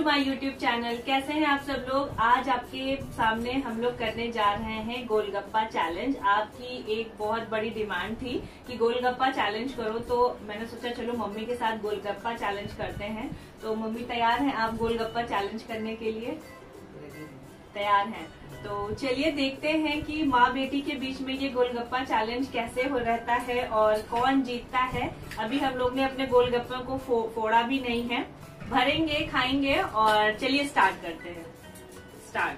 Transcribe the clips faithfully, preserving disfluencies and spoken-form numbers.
To my YouTube channel. कैसे हैं आप सब लोग। आज आपके सामने हम लोग करने जा रहे हैं गोलगप्पा चैलेंज। आपकी एक बहुत बड़ी डिमांड थी कि गोलगप्पा चैलेंज करो, तो मैंने सोचा चलो मम्मी के साथ गोलगप्पा चैलेंज करते हैं। तो मम्मी तैयार हैं आप गोलगप्पा चैलेंज करने के लिए? तैयार हैं। तो चलिए देखते हैं कि माँ बेटी के बीच में ये गोलगप्पा चैलेंज कैसे हो रहता है और कौन जीतता है। अभी हम लोग ने अपने गोलगप्पे को फो, फोड़ा भी नहीं है, भरेंगे, खाएंगे और चलिए स्टार्ट करते हैं। स्टार्ट।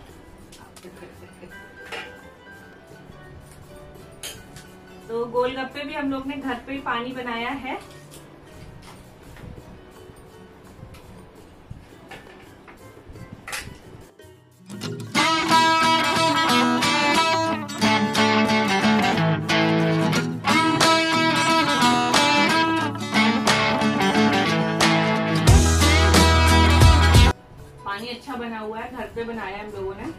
तो गोलगप्पे भी हम लोग ने घर पे ही पानी बनाया है। पानी अच्छा बना हुआ है, घर पे बनाया है हम लोगों ने।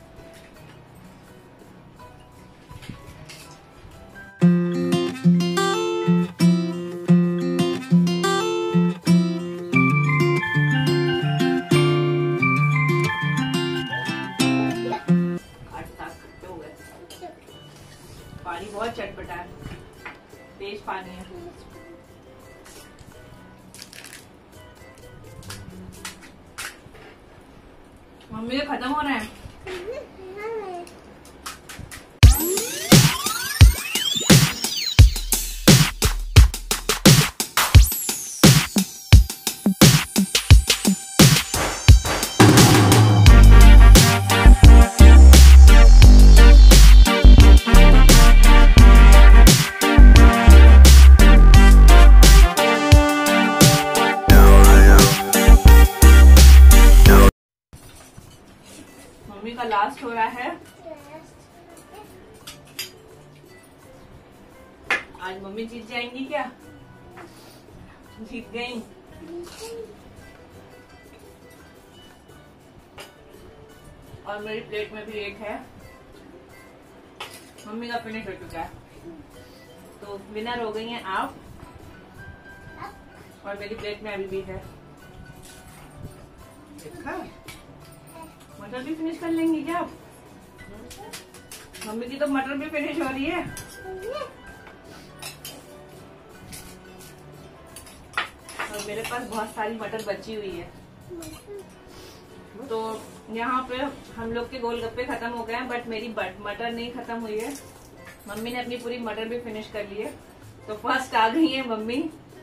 पानी बहुत चटपटा है, तेज पानी है। मम्मी ये खत्म हो रहा है। मम्मी का लास्ट हो रहा है। आज मम्मी जीत जाएंगी क्या? जीत गई। और मेरी प्लेट में भी एक है। मम्मी का फिनिश हो चुका है। तो विनर हो गई हैं आप। और मेरी प्लेट में अभी भी है। देखा? मटर भी फिनिश कर लेंगी क्या आप? मम्मी की तो मटर भी फिनिश हो रही है। और मेरे पास बहुत सारी मटर बची हुई है। तो यहाँ पे हम लोग के गोलगप्पे खत्म हो गए हैं, बट मेरी मटर नहीं खत्म हुई है। मम्मी ने अपनी पूरी मटर भी फिनिश कर ली है। तो फर्स्ट आ गई है मम्मी।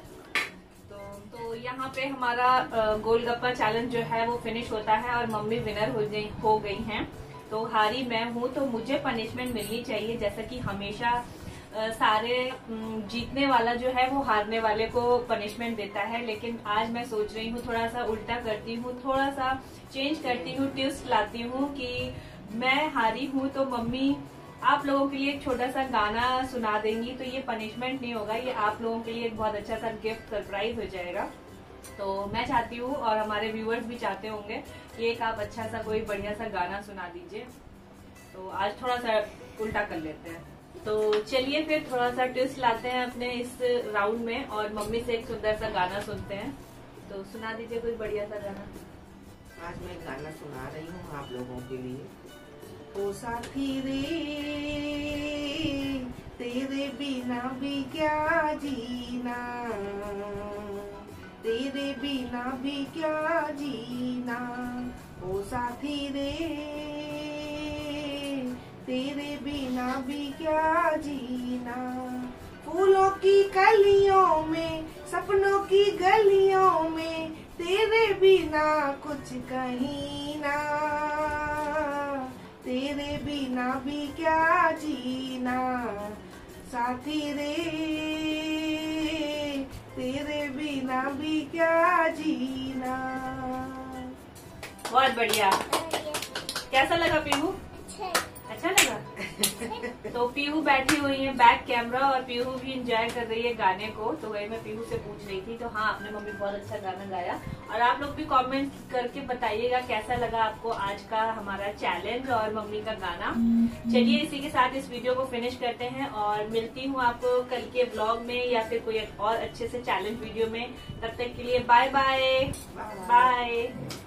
तो यहाँ पे हमारा गोलगप्पा चैलेंज जो है वो फिनिश होता है और मम्मी विनर हो गई हो गई हैं। तो हारी मैं हूँ, तो मुझे पनिशमेंट मिलनी चाहिए। जैसा कि हमेशा आ, सारे जीतने वाला जो है वो हारने वाले को पनिशमेंट देता है, लेकिन आज मैं सोच रही हूँ थोड़ा सा उल्टा करती हूँ, थोड़ा सा चेंज करती हूँ, ट्विस्ट लाती हूँ कि मैं हारी हूँ तो मम्मी आप लोगों के लिए एक छोटा सा गाना सुना देंगी। तो ये पनिशमेंट नहीं होगा, ये आप लोगों के लिए एक बहुत अच्छा सा गिफ्ट सरप्राइज हो जाएगा। तो मैं चाहती हूँ और हमारे व्यूअर्स भी चाहते होंगे कि एक आप अच्छा सा कोई बढ़िया सा गाना सुना दीजिए। तो आज थोड़ा सा उल्टा कर लेते हैं। तो चलिए फिर थोड़ा सा ट्विस्ट लाते हैं अपने इस राउंड में और मम्मी से एक सुंदर सा गाना सुनते हैं। तो सुना दीजिए कोई बढ़िया सा गाना। आज मैं गाना सुना रही हूँ आप लोगों के लिए। ओ साथी रे तेरे बिना भी क्या जीना, तेरे बिना भी क्या जीना। ओ साथी रे तेरे बिना भी क्या जीना। फूलों की कलियों में, सपनों की गलियों में, तेरे बिना कुछ कहीं ना, तेरे बिना भी क्या जीना। साथी रे तेरे बिना भी क्या जीना। बहुत बढ़िया। कैसा लगा पीहू? अच्छा लगा। तो पीहू बैठी हुई है बैक कैमरा और पीहू भी एंजॉय कर रही है गाने को। तो वही मैं पीहू से पूछ रही थी। तो हाँ, आपने मम्मी बहुत अच्छा गाना गाया। और आप लोग भी कमेंट करके बताइएगा कैसा लगा आपको आज का हमारा चैलेंज और मम्मी का गाना। चलिए इसी के साथ इस वीडियो को फिनिश करते हैं और मिलती हूँ आपको कल के ब्लॉग में या फिर कोई और अच्छे से चैलेंज वीडियो में। तब तक के लिए बाय बाय बाय।